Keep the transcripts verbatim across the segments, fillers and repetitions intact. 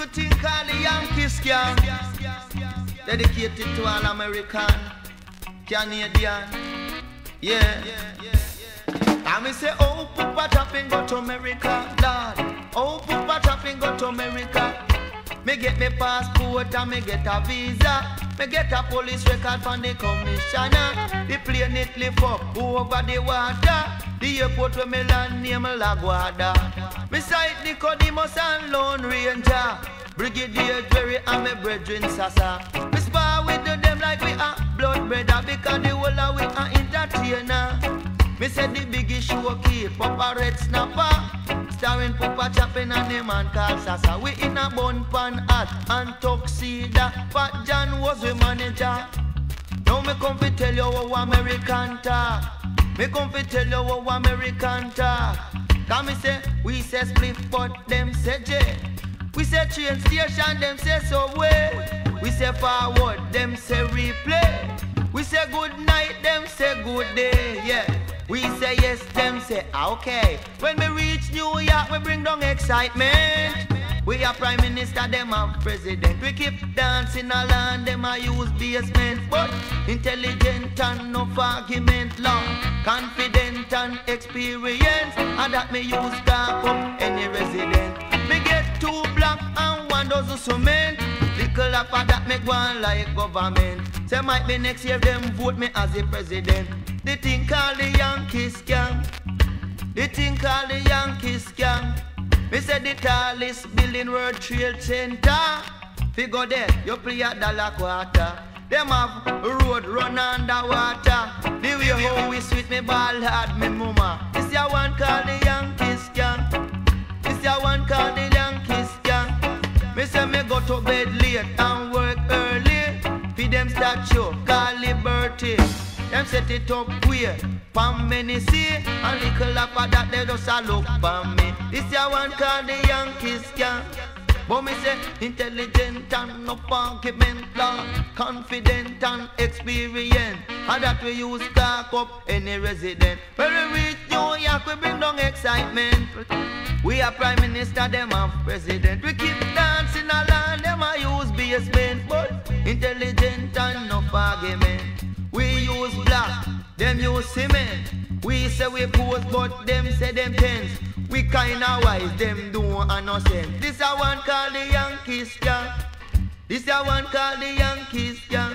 little thing called the Yankee scam. Dedicated to all American, Canadian. Yeah. And me say, oh, Papa Tapping go to America, Lord. Oh, Papa Tapping go to America. Me get me passport and me get a visa. Me get a police record from the commissioner. The plane it lift up over the water. The airport where me land name LaGuardia. Me sight Nicodemus and Lone Ranger. Brigadier Jerry and me brethren Sasa. Me spar with them like we are blood brother, because the whole of we are entertainer. Me said the biggest show keep Papa Red Snapper, starring Papa Chapping and the man called Sasa. We in a bun pan hat and tuxedo. Fat John was the manager. Now me come fi tell you how American talk. Me come fi tell you how American talk. Cause me say we say split but them say J. We say train station, them say subway. We say forward, them say replay. We say good night, them say good day, yeah. We say yes, them say okay. When we reach New York, we bring down excitement. We are prime minister, them have president. We keep dancing a land, them a use basement. But intelligent and enough argument, long, confident and experience. And that me use car up any resident. Me get two black and one dozen cement. Little up of that make one like government. Say might be next year them vote me as the president. The thing called the Yankee scam. The thing called the Yankee scam. Me say the tallest building World Trade Center. Figure there, you play a dollar quarter. Them have road run underwater. The way how we sweet me ball hard me mama. This ya one called the Yankee scam. This ya one called the Yankee scam. Me say me go to bed late and work early. Feed them statue, call liberty. Them set it up queer, pam many see. And little up of that they just a look for me. This ya one called the Yankee scam. But me say intelligent and no argument, long, confident and experience. And that we use talk up any resident. When we reach New York, we bring down excitement. We are prime minister, them have president. We keep dancing a land, them a use basement. But intelligent and no argument. We use black, them use cement. We say we pose, but them say them tense. We kinda wise, them do innocent. This a one called the Yankee scam. This a one called the Yankee scam.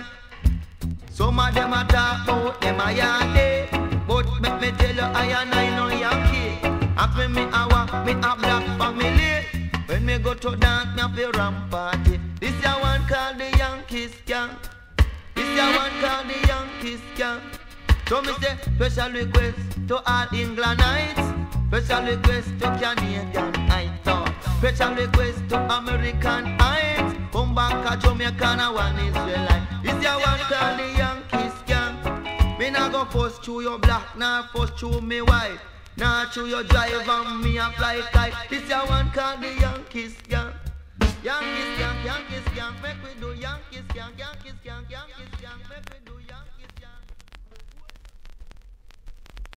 Some of them a talk about them a Yankee, but make me tell you I and I no Yankee. After me a walk, me a black family. When me go to dance, me a feel ramp party. This a one called the Yankee scam. This a one called the Yankee scam. So me say special request to all Englandites, special request to Canadian Heights, special request to American Heights. Come back a Jamaican and one Israelite. This a one called the Yankee scam. Me nah go force through your black, nah force through me white, nah through your drive and me a fly kite. This a one called the Yankee scam. Yankee scam, Yankee scam, make we do Yankee scam, Yankee scam, Yankee scam, make we do.